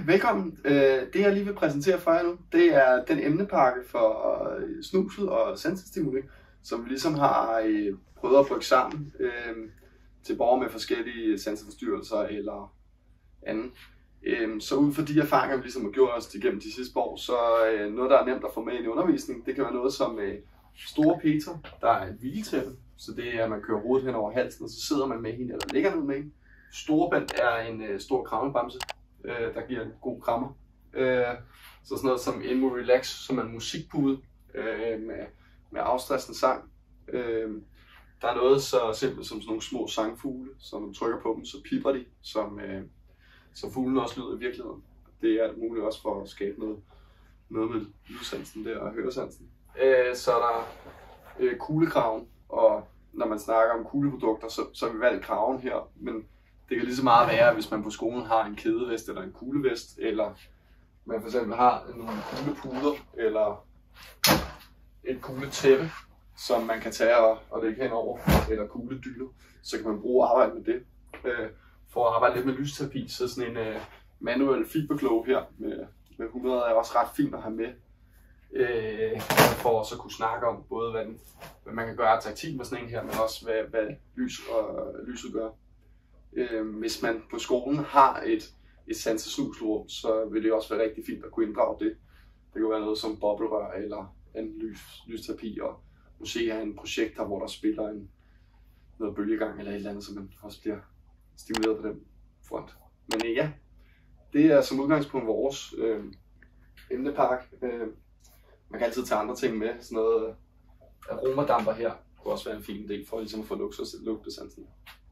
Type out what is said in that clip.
velkommen. Det jeg lige vil præsentere for jer nu, det er den emnepakke for snusel og sansestimuli, som vi ligesom har prøvet at rykke sammen til borgere med forskellige sanseforstyrrelser eller andet. Så ud fra de erfaringer, vi ligesom har gjort os igennem de sidste år, så noget, der er nemt at få med ind i undervisning, det kan være noget som store Peter, der er et hviletæppe, så det er, at man kører hovedet hen over halsen, og så sidder man med hende eller ligger ned med hende. Storebælt er en stor krammebamse, der giver en god krammer. Så sådan noget som Emo Relax, som er en musikpude med afstressende sang. Der er noget så simpelt som sådan nogle små sangfugle, som man trykker på dem, så pipper de, som fuglene også lyder i virkeligheden. Det er muligt også for at skabe noget med lydsansen der og høresansen. Så er der kuglekraven, og når man snakker om kugleprodukter, så har vi valgt kraven her, men det kan lige så meget være, hvis man på skolen har en kædevest eller en kuglevest, eller man for eksempel har nogle kuglepuder eller et kugletæppe, som man kan tage og lægge henover, eller kugledyner, så kan man bruge at arbejde med det. For at arbejde lidt med lysterapi, så sådan en manuel fiberglow her med 100 er også ret fint at have med. For at så kunne snakke om både hvad man kan gøre taktilt med sådan en her, men også hvad lyset gør. Hvis man på skolen har et sansesnusrum, så vil det også være rigtig fint at kunne inddrage det. Det kan være noget som boblerør eller en lysterapi, og måske have en projekt hvor der spiller noget bølgegang eller et eller andet, så man også bliver stimuleret på den front. Men ja, det er som udgangspunkt vores emnepark. Man kan altid tage andre ting med, sådan noget aromadamper her kunne også være en fin idé for ligesom at få lugtesansen.